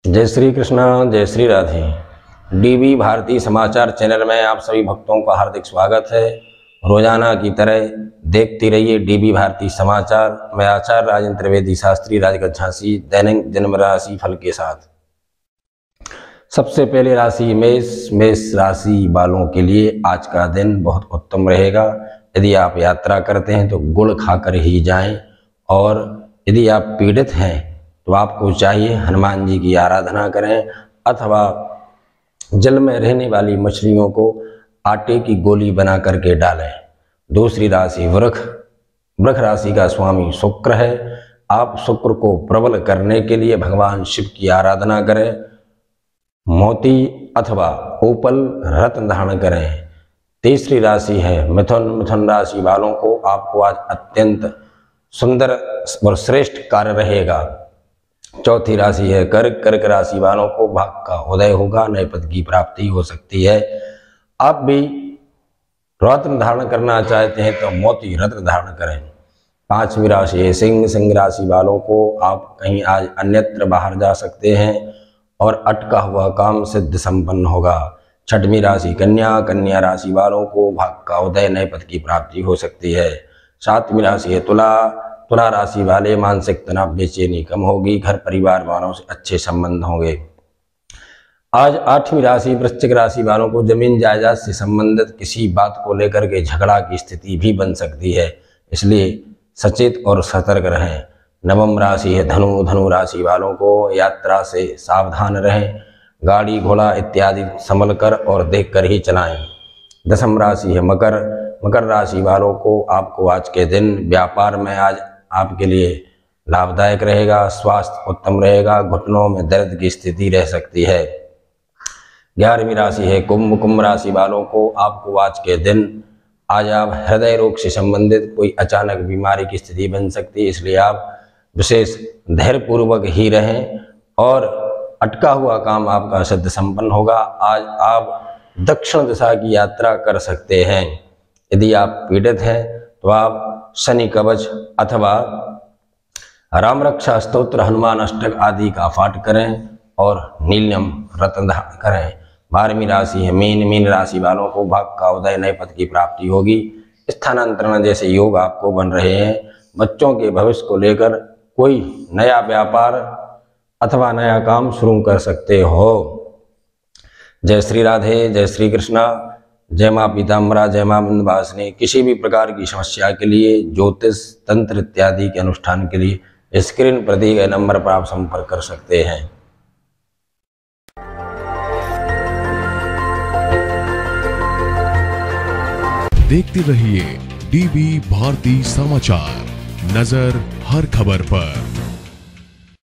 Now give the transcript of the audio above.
जय श्री कृष्णा, जय श्री राधे। डीबी भारती समाचार चैनल में आप सभी भक्तों का हार्दिक स्वागत है। रोजाना की तरह देखते रहिए डीबी भारती समाचार। मैं आचार्य राजेंद्र त्रिवेदी शास्त्री राजगढ़ झांसी दैनिक जन्म राशि फल के साथ। सबसे पहले राशि मेष। मेष राशि वालों के लिए आज का दिन बहुत उत्तम रहेगा। यदि आप यात्रा करते हैं तो गुड़ खाकर ही जाएं, और यदि आप पीड़ित हैं तो आपको चाहिए हनुमान जी की आराधना करें, अथवा जल में रहने वाली मछलियों को आटे की गोली बना करके डालें। दूसरी राशि वृष। वृष राशि का स्वामी शुक्र है। आप शुक्र को प्रबल करने के लिए भगवान शिव की आराधना करें। मोती अथवा ओपल रत्न धारण करें। तीसरी राशि है मिथुन। मिथुन राशि वालों को आपको आज अत्यंत सुंदर और श्रेष्ठ कार्य रहेगा। चौथी राशि है कर्क। कर्क राशि वालों को भाग का उदय होगा, नए पद की प्राप्ति हो सकती है। आप भी रत्न धारण करना चाहते हैं तो मोती रत्न धारण करें। पांचवी राशि है सिंह। सिंह राशि वालों को आप कहीं आज अन्यत्र बाहर जा सकते हैं और अटका हुआ काम सिद्ध संपन्न होगा। छठवीं राशि कन्या। कन्या राशि वालों को भाग का उदय, नए पद की प्राप्ति हो सकती है। सातवीं राशि है तुला। तुला राशि वाले मानसिक तनाव, बेचैनी कम होगी। घर परिवार वालों से अच्छे संबंध होंगे। आज आठवीं राशि वृश्चिक राशि वालों को जमीन जायदाद से संबंधित किसी बात को लेकर के झगड़ा की स्थिति भी बन सकती है, इसलिए सचेत और सतर्क रहें। नवम राशि है धनु। धनु राशि वालों को यात्रा से सावधान रहें। गाड़ी घोड़ा इत्यादि संभल कर और देख कर ही चलाएं। दसम राशि है मकर। मकर राशि वालों को आपको आज के दिन व्यापार में आज आपके लिए लाभदायक रहेगा। स्वास्थ्य उत्तम रहेगा। घुटनों में दर्द की स्थिति रह सकती है। 11वीं राशि है कुंभ। कुंभ राशि वालों को आपको आज के दिन आज आप हृदय रोग से संबंधित कोई अचानक बीमारी की स्थिति बन सकती है, इसलिए आप विशेष धैर्यपूर्वक ही रहें और अटका हुआ काम आपका सिद्ध संपन्न होगा। आज आप दक्षिण दिशा की यात्रा कर सकते हैं। यदि आप पीड़ित हैं तो आप शनि कवच अथवा राम रक्षा स्तोत्र, हनुमान अष्टक आदि का पाठ करें और नीलम रत्न धारण करें। 12वीं राशि है मीन। मीन राशि वालों को भाग का उदय, नए पद की प्राप्ति होगी। स्थानांतरण जैसे योग आपको बन रहे हैं। बच्चों के भविष्य को लेकर कोई नया व्यापार अथवा नया काम शुरू कर सकते हो। जय श्री राधे, जय श्री कृष्णा, जय माँ पीताम्बरा, जय माँ विंध्यवासिनी। किसी भी प्रकार की समस्या के लिए, ज्योतिष, तंत्र इत्यादि के अनुष्ठान के लिए स्क्रीन पर दिए गए नंबर पर आप संपर्क कर सकते हैं। देखते रहिए डीबी भारती समाचार, नजर हर खबर पर।